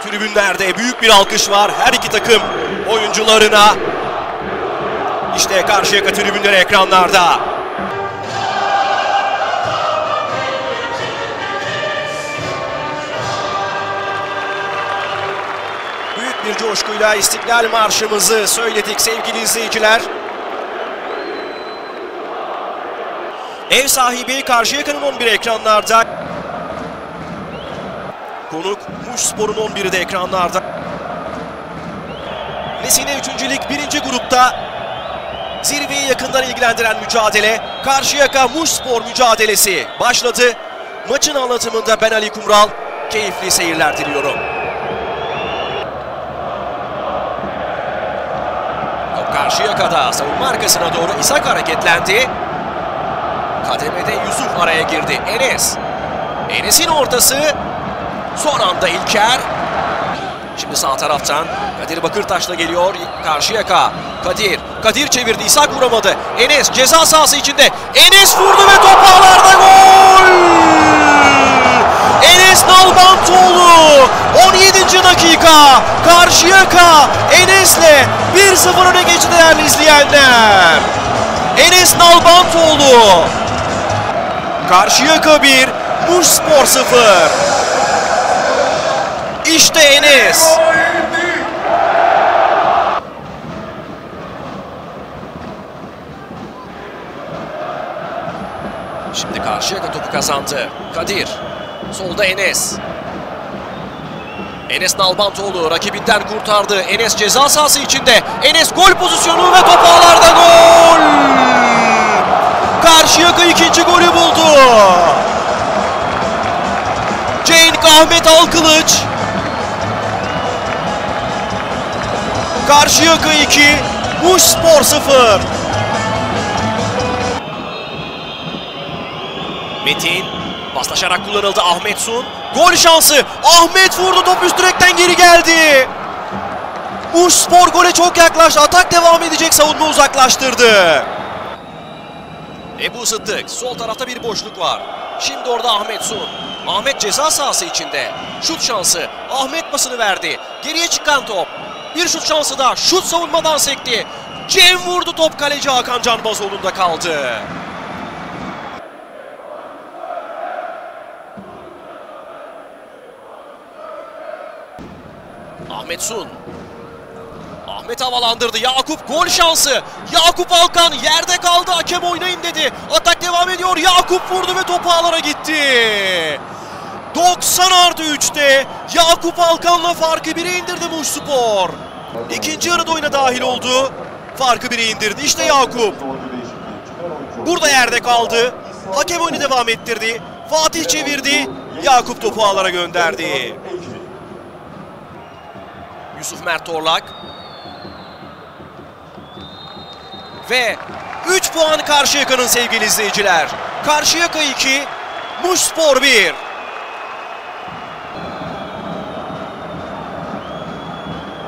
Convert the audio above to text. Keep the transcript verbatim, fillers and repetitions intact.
tribünlerde büyük bir alkış var her iki takım oyuncularına. İşte Karşıyaka tribünleri ekranlarda. Büyük bir coşkuyla İstiklal Marşımızı söyledik sevgili izleyiciler. Ev sahibi Karşıyaka'nın on biri ekranlarda. Konuk Muşspor'un on biri de ekranlarda. Nesine üçüncü Lig birinci grupta zirveyi yakından ilgilendiren mücadele Karşıyaka Muşspor mücadelesi başladı. Maçın anlatımında ben Ali Kumral, keyifli seyirler diliyorum. Top Karşıyaka'da, savunma arkasına doğru İshak hareketlendi. Kademede Yusuf araya girdi. Enes. Enes'in ortası. Son anda İlker. Şimdi sağ taraftan Kadir Bakırtaş'la geliyor Karşıyaka. Kadir. Kadir çevirdi. İshak vuramadı. Enes ceza sahası içinde. Enes vurdu ve top ağlarda gol! Enes Nalbantoğlu. on yedinci dakika. Karşıyaka Enes'le bir sıfır öne geçti değerli izleyenler. Enes Nalbantoğlu. Karşıyaka bir, Muşspor sıfır. İşte Enes. Şimdi Karşıyaka topu kazandı. Kadir. Solda Enes. Enes Nalbantoğlu rakibinden kurtardı. Enes ceza sahası içinde. Enes gol pozisyonu ve top ağlarda gol. Karşıyaka ikinci golü buldu. Cenk Ahmet Alkılıç. Karşıyaka iki, Muşspor sıfır. Metin paslaşarak kullanıldı. Ahmet Sun. Gol şansı. Ahmet vurdu. Top üst direkten geri geldi. Muşspor gole çok yaklaştı. Atak devam edecek. Savunma uzaklaştırdı. Ebu Sıddık. Sol tarafta bir boşluk var. Şimdi orada Ahmet Sun. Ahmet ceza sahası içinde. Şut şansı. Ahmet pasını verdi. Geriye çıkan top. Bir şut şansı daha. Şut savunmadan sekti. Cem vurdu. Top kaleci Hakan Canbazoğlu'nda kaldı. Ahmet Sun. Ahmet havalandırdı. Yakup gol şansı. Yakup Alkan yerde kaldı. Hakem oynayın dedi. Atak devam ediyor. Yakup vurdu ve top ağlara gitti. doksan artı üçte Yakup Alkan'la farkı bire indirdi Muşspor. İkinci yarıda oyuna dahil oldu. Farkı bire indirdi. İşte Yakup. Burada yerde kaldı. Hakem oyunu devam ettirdi. Fatih çevirdi. Yakup topu ağlara gönderdi. Yusuf Mert Torlak. Ve üç puan Karşıyaka'nın sevgili izleyiciler. Karşıyaka iki, Muşspor bir.